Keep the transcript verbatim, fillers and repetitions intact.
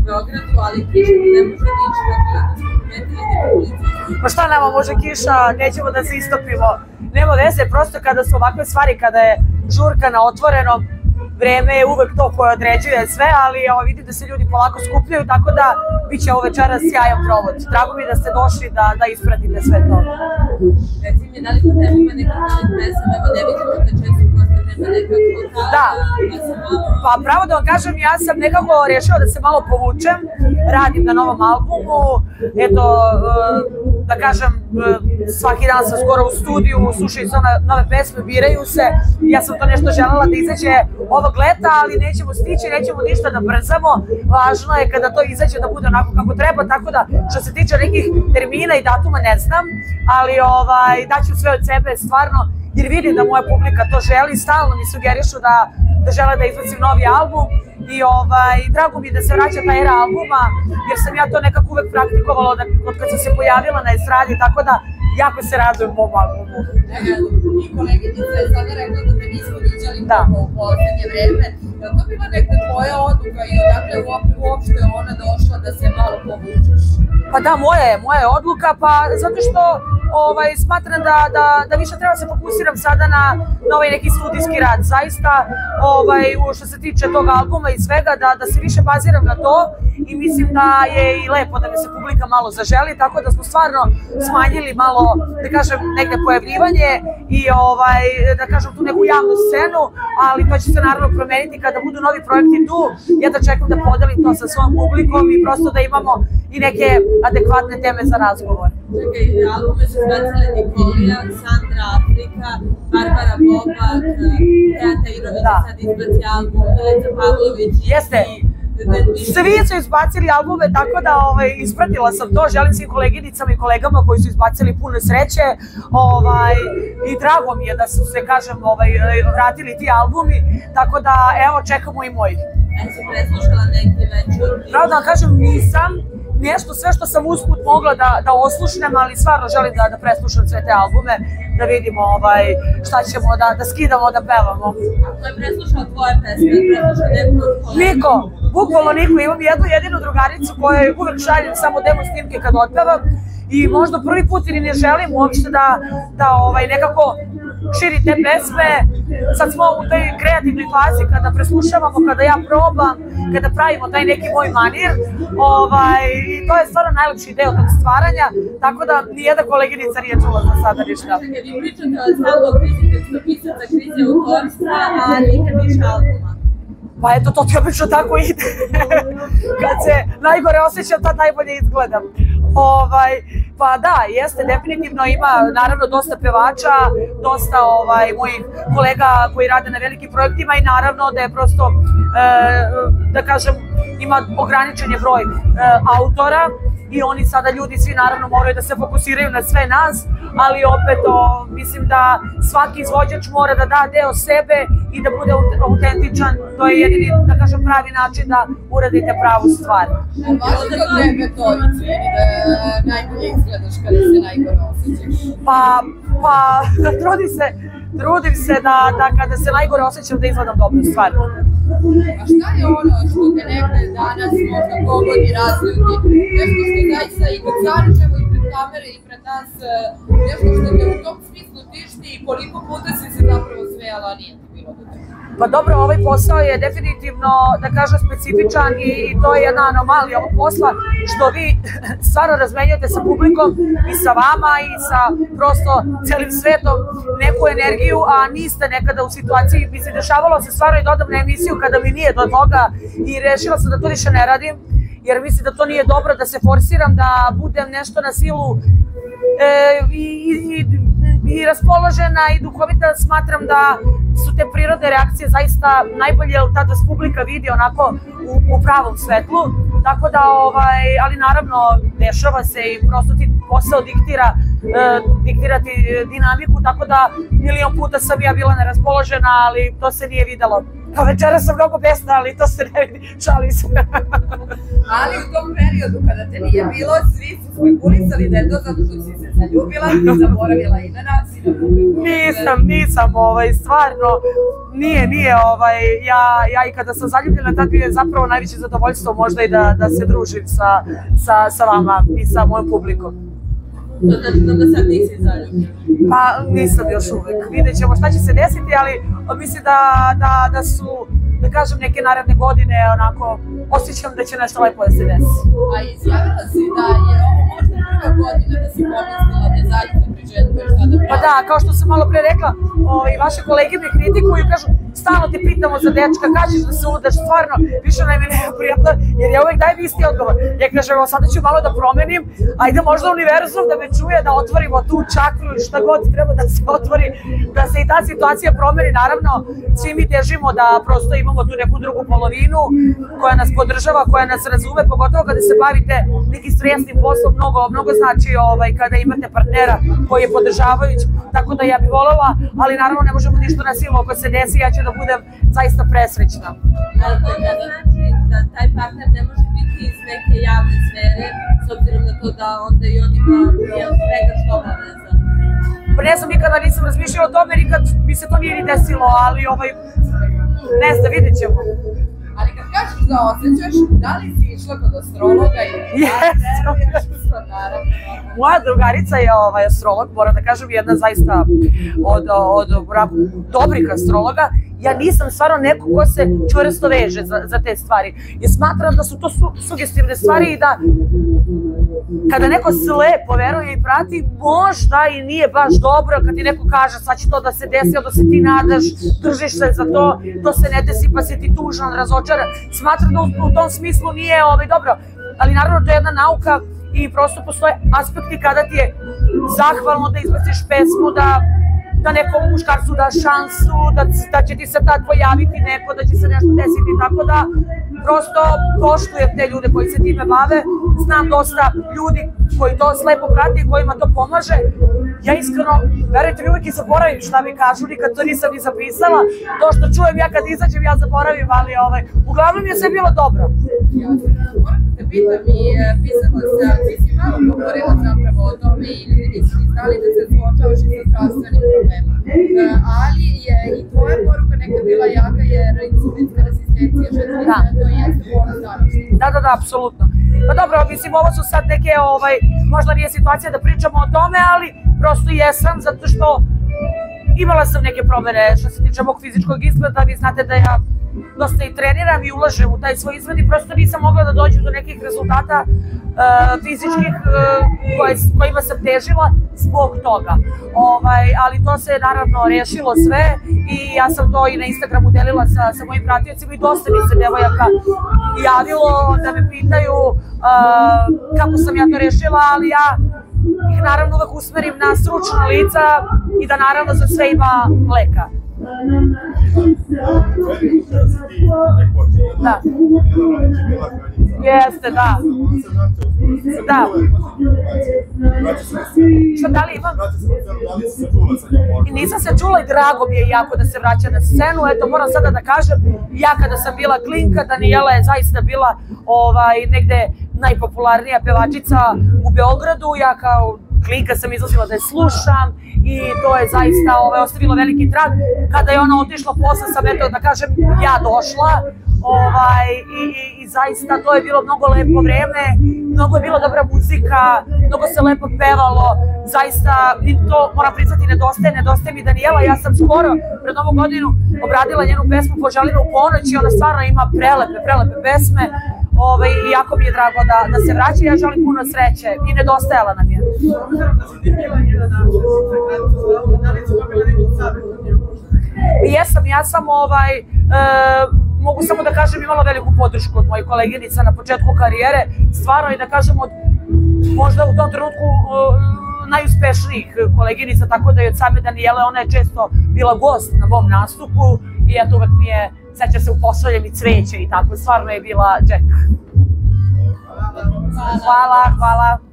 Beogradu, ali kiša ne može nići, tako da smo primetili na ulici. Pa šta nama može kiša, nećemo da se istopimo. Nema veze, prosto kada su ovakve stvari, kada je žurka na otvorenom, vreme je uvek to koje određuje sve, ali vidim da se ljudi polako skupljaju, tako da bit će ovo večeras sjajan provod. Drago mi da ste došli da ispratite sve to. Reci mi, da li kod tebi ima nekog novih pesama, evo ne vidimo da često postavljamo nekako... Da, pa pravo da vam kažem, ja sam nekako rešila da se malo povučem, radim na novom albumu, eto, da kažem, svaki dan sam skoro u studiju, slušaju se nove pesme, biraju se, ja sam to nešto želela da izađe ovog leta, ali nećemo stići, nećemo ništa da brzamo, važno je kada to izađe da bude onako kako treba, tako da što se tiče nekih termina i datuma ne znam, ali daću sve od sebe stvarno, jer vidim da moja publika to želi, stalno mi sugerišu da žele da izbacim novi album i drago mi je da se vraća ta era albuma, jer sam ja to nekako uvek praktikovala od kad sam se pojavila na estradi, tako da jako se radujem mom albumu. I koleginica je sada rekla da te nismo viđali mnogo u poslednje vreme. Je li to bila nekda tvoja odluka i odakle uopšte je ona došla da se malo povučeš? Pa da, moja je odluka, pa zato što smatram da više treba se fokusiram sada na ovaj neki studijski rad. Zaista, što se tiče tog albuma i svega, da se više baziram na to i mislim da je i lepo da mi se publika malo zaželi, tako da smo stvarno smanjili malo, da kažem, negde pojavljivanje i da kažem tu neku javnu scenu, ali to će se naravno promeniti kada budu novi projekti tu. Ja da čekam da podelim to sa svojom publikom i prosto da imamo i neke adekvatne teme za razgovor. Čekaj, albume su izbacile Nikolija, Sandra Afrika, Barbara Bobak, Teja Tajirović sad izbaci album, Milica Pavlović. Jeste, svi su izbacili albume, tako da ispratila sam to, želim svim koleginicama i kolegama koji su izbacili puno sreće i drago mi je da su se, kažem, vratili ti albumi, tako da evo čekamo i moj. Ja sam preslušala neki večer. Pravo da vam kažem, nisam. Nešto, sve što sam usput mogla da oslušnem, ali stvarno želim da preslušam sve te albume, da vidimo šta ćemo, da skidamo, da pevamo. Ako je preslušao tvoje pesme, preslušao neku od kolega? Niko, bukvalno niko. Imam jednu jedinu drugaricu kojoj uvek šaljem samo demo snimke kad otpevam i možda prvi put ili ne želim uopšte da nekako širi te pesme. Sad smo u toj kreativnoj fazi kada preslušavamo, kada ja probam, kada pravimo taj neki moj manir i to je stvarno najlepši deo tog stvaranja, tako da nijedna koleginica nije čula za sada ništa. Čekaj, vi pričate stalno o krizi tekstopisaca, krizi autorstva, a nikad više albuma. Pa eto, to ti obično tako ide. Kad se najgore osjećam, tad najbolje izgledam. Pa da, jeste, definitivno ima naravno dosta pevača, dosta mojih kolega koji rade na velikim projektima i naravno da je prosto, da kažem, ima ograničen je broj autora i oni sada ljudi svi naravno moraju da se fokusiraju na sve nas, ali opet mislim da svaki izvođač mora da da deo sebe i da bude autentičan, to je jedini, da kažem, pravi način da uradite pravu stvar. Važno kod tebe to izvini da najbolje izgledaš kada se najgore osjećaš? Pa, pa, trudim se, trudim se da kada se najgore osjećam da izgledam dobro, stvarno. A šta je ono što te negde danas možda pogodi, razljuti? Nešto što zaista i kad zaričemo i pred kamere i pred nas, nešto što te u tom smislu tišti i koliko puta si se zapravo smejala, a nije ti bilo do toga? Pa dobro, ovaj posao je definitivno, da kažem, specifičan i to je jedna anomalija ovog posla, što vi stvarno razmenjujete sa publikom i sa vama i sa prosto celim svetom neku energiju, a niste nekada u situaciji, mislim, dešavalo se stvarno i dodam na emisiju kada mi nije do toga i rešila sam da to više ne radim, jer mislim da to nije dobro, da se forsiram, da budem nešto na silu i raspoložena i duhovita. Smatram da su te prirodne reakcije zaista najbolje, jer tada se publika vidi onako u pravom svetlu, tako da, ali naravno dešava se i prosto ti posao diktira diktirati dinamiku, tako da milion puta sam ja bila neraspoložena, ali to se nije videlo. Kao večera sam mnogo besna, ali to se ne vidi, šalim se. Ali u tom periodu kada te nije bilo, svi su spekulisali da je to zato što si se zaljubila, zaboravila imena, si Nisam, nisam, ovaj, stvarno, nije, nije, ovaj, ja, ja i kada sam zaljubljena, tad bi je zapravo najveće zadovoljstvo možda i da, da se družim sa, sa, sa vama i sa mojom publikom. To znači da sad nisi zaljubljena? Pa nisam još uvek, vidjet ćemo šta će se desiti, ali mislim da, da, da su, da kažem, neke naredne godine, onako, osjećam da će nešto lepo da se desi. A izjavila si da je ovo možda prva godina da si pomislila da zaista priželjkuješ sada pravi? Pa da, kao što sam malo pre rekla, i vaše kolege me kritikuju i kažu, stalno te pitamo za dečka, kad ćeš da se udaš, stvarno, više nam je neprijatno, jer ja uvek dajem isti odgovor. Ja kažem, evo sada ću malo da promenim, ajde možda univerzum da me čuje, da otvorimo tu čakru i šta god treba da se otvori, da se i ta situacija promeni. Naravno, svi mi težimo da prosto imamo tu neku drugu polovinu koja nas podržava, koja nas razume, pogotovo kada se bavite nekim stresnim poslom, mnogo, mnogo znači ovaj, kada imate partnera koji je podržavajuć, tako da ja bih volela, ali naravno ne možemo ništa na silu, ako se desi, ja ću da budem zaista presrećna. Ali to ne znači da taj partner ne može biti iz neke javne sfere, s obzirom na to da onda i on ima svega što obaveza? Pa ne znam, nikada nisam razmišljala o tome, nikad mi se to nije ni desilo, ali ovaj, ne znam, vidjet ćemo. Ali kad kažeš da osjećaš, da li si išla kod astrologa ili naravno? Moja drugarica je ovaj astrolog, moram da kažem, jedna zaista od, od, od dobrih astrologa. Ja nisam stvarno neko ko se čvrsto veže za, za te stvari. I smatram da su to su, sugestivne stvari i da kada neko slepo veruje i prati, možda i nije baš dobro kad ti neko kaže sad će to da se desi, da se ti nadaš, držiš se za to, to se ne desi pa si ti tužan, razočaran. Smatram da u, u tom smislu nije ovaj, dobro, ali naravno to je jedna nauka i prosto postoje aspekti kada ti je zahvalno da izbaciš pesmu, da da nekom muškarcu daš šansu, da, da će ti se tad pojaviti neko, da će se nešto desiti, tako da prosto poštujem te ljude koji se time bave. Znam dosta ljudi koji to slepo prati i kojima to pomaže. Ja iskreno, verujte mi, uvijek i zaboravim šta mi kažu, nikad to nisam ni zapisala. To što čujem ja kad izađem, ja zaboravim, ali ovaj, uglavnom je sve bilo dobro. Jasno. Moram da te pitam i pisala se, ti si malo govorila zapravo o tome i ljudi nisu ni znali da se suočavaš i sa zdravstvenim problemima. Ali je i tvoja poruka nekad bila jaka jer insulinska rezistencija šećerna, to jeste ponos današnjice. Da, da, da, apsolutno. Pa dobro, mislim, ovo su sad neke, ovaj, možda nije situacija da pričamo o tome, ali prosto jesam, zato što imala sam neke promene što se tiče mog fizičkog izgleda. Vi znate da ja dosta i treniram i ulažem u taj svoj izgled i prosto nisam mogla da dođem do nekih rezultata uh, fizičkih uh, koje, kojima sam težila zbog toga. Ovaj, ali to se naravno rešilo sve i ja sam to i na Instagramu delila sa, sa mojim pratiocima i dosta mi se devojaka javilo da me pitaju uh, kako sam ja to rešila, ali ja ih naravno uvek usmerim na stručna lica i da naravno za sve ima leka. Da. Jeste, da. Da. Šta, da li imam? I nisam se čula i drago mi je jako da se vraća na scenu. Eto, moram sada da kažem, ja kada sam bila klinka, Danijela je zaista bila ovaj, negde najpopularnija pevačica u Beogradu. Ja kao klinka sam izlazila da je slušam i to je zaista ovaj, ostavilo veliki trag. Kada je ona otišla, posle sam, eto da kažem, ja došla ovaj, i, i, i zaista to je bilo mnogo lepo vreme, mnogo je bila dobra muzika, mnogo se lepo pevalo, zaista mi to, moram priznati, nedostaje, nedostaje mi Danijela. Ja sam skoro pred Novu godinu obradila njenu pesmu Poželimo u ponoć i ona stvarno ima prelepe, prelepe pesme. Ovaj, i jako mi je drago da, da se vraća i ja želim puno sreće i nedostajala nam je. Jesam, ja sam ovaj, e, mogu samo da kažem imala veliku podršku od mojih koleginica na početku karijere, stvarno i da kažem od možda u tom trenutku e, najuspešnijih koleginica, tako da i od same Danijele, ona je često bila gost na mom nastupu i eto uvek mi je, seća se u Pošaljem i cveće i tako, stvarno je bila Jack. Hvala, hvala.